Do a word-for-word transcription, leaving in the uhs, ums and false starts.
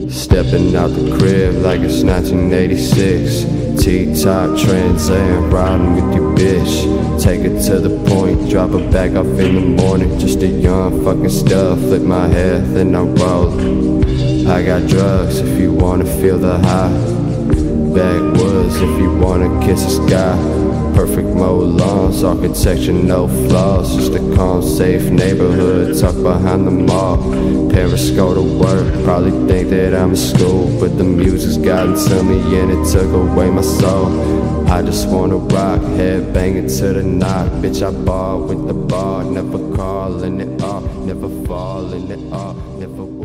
Stepping out the crib like it's nineteen eighty-six. T-top Trans Am, riding with your bitch. Take it to the point, drop it back off in the morning. Just a young fucking stuff, flip my hair, then I roll. I got drugs if you wanna feel the high. Backwoods if you wanna kiss the sky. Perfect mowed lawns, architecture no flaws. Just a calm, safe neighborhood tucked behind the mall. Parents go to work, probably think that I'm in school, but the music's gotten to me and it took away my soul. I just wanna rock, head banging to the knock. Bitch, I ball with the bar, never calling it off, never falling it off, never